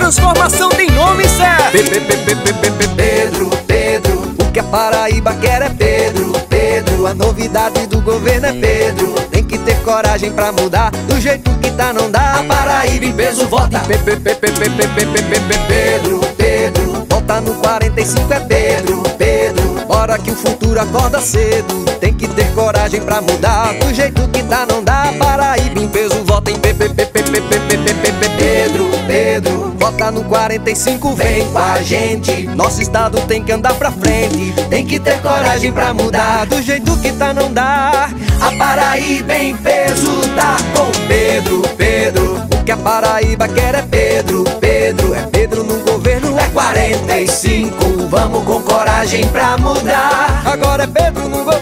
transformação tem nome certo. Pedro, Pedro, o que a Paraíba quer é Pedro, Pedro, a novidade do governo é Pedro. Tem que ter coragem pra mudar, do jeito que tá não dá. A Paraíba em peso vota Pedro, Pedro, vota no 45 é Pedro, Pedro, bora que o futuro acorda cedo. Tem que ter coragem pra mudar, do jeito que tá não dá. A Paraíba em peso vota em Pedro, Pedro, vota no 45, vem com a gente. Nosso estado tem que andar pra frente. Tem que ter coragem pra mudar, do jeito que tá não dá. A Paraíba em peso tá com Pedro, Pedro, o que a Paraíba quer é Pedro, Pedro, é Pedro no governo é 45. Vamos com coragem pra mudar. Agora é Pedro no governo